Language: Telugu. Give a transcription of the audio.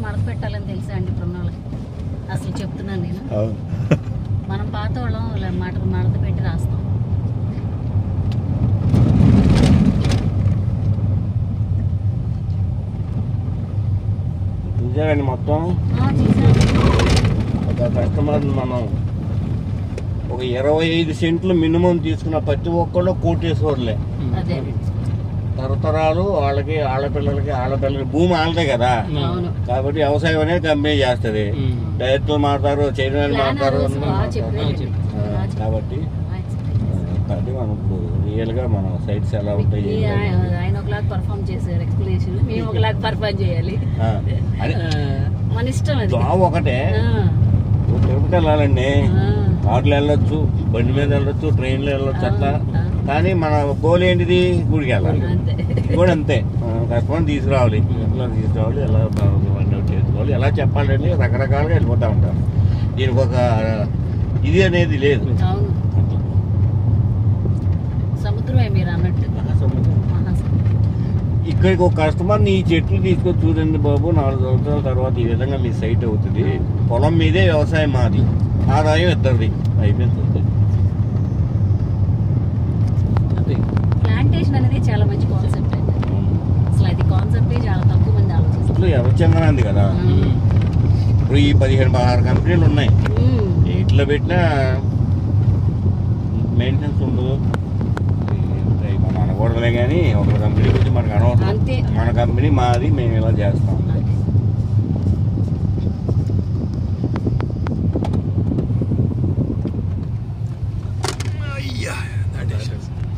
మడత పెట్టాలని తెలుసా అండి ఇప్పుడున్న వాళ్ళకి? అసలు చెప్తున్నాను నేను. మనం పాత వాళ్ళం మడత పెట్టి రాస్తాం. చూసారండి మొత్తం ఒక కస్టమర్ మనం ఒక 25 సెంట్లు మినిమం తీసుకున్న ప్రతి ఒక్కళ్ళు కోటేశ్వర్లే. అదే తరతరాలు వాళ్ళకి ఆడపిల్లలకి భూమి ఆడదే కదా, కాబట్టి వ్యవసాయం అనేది కంపెనీ చేస్తుంది. డైరెక్టర్లు మారుతారు, చైర్మన్ మారుతారు. కాబట్టి మనం ఇప్పుడు రియల్ గా మన సైట్స్ ఎలా ఉంటాయి, ఆయన ఒకలాగా పర్ఫార్మ్ చేశారు ఎక్స్ప్లెనేషన్, మేము ఒకలాగా పర్ఫార్మ్ చేయాలి. మన ఇష్టం అది. జాబ్ ఒకటే. తిరుపతి వెళ్ళాలండి, కార్లు వెళ్ళొచ్చు, బండి మీద వెళ్ళొచ్చు, ట్రైన్లో వెళ్ళొచ్చు అట్లా. కానీ మన గోల్ ఏంటిది? గుడికి వెళ్ళాలి. కూడా అంతే, కష్టం తీసుకురావాలి, ఎలా బండి చేసుకోవాలి, ఎలా చెప్పాలండి, రకరకాలుగా వెళ్ళిపోతా ఉంటారు. దీనికి ఒక ఇది అనేది లేదు. సముద్రమే మీరు అన్నట్టు. ఇక్కడికి ఒక కస్టమర్ని ఈ చెట్లు తీసుకొని చూడండి బాబు, 4 సంవత్సరాల తర్వాత ఈ విధంగా మీ సైట్ అవుతుంది. పొలం మీదే వ్యవసాయం మాది, ఆదాయం ఇద్దరిది, అయిపోయింది. ప్లాంటేషన్ అనేది చాలా మంచి కాన్సెప్ట్ అండి. అసలు అది కాన్సెప్టే చాలా తక్కువ మంది ఆలోచిస్తారు. ఎవరిచంగా ఉంది కదా. ఇప్పుడు ఈ 15-16 కంపెనీలు ఉన్నాయి. ఇట్లా పెట్టినా మెయింటెనెన్స్ ఉండదు. మనం అనకూడదులే కానీ ఒక కంపెనీ గురించి మనకు అనవసరం. మన కంపెనీ మాది, మేము ఇలా చేస్తాం.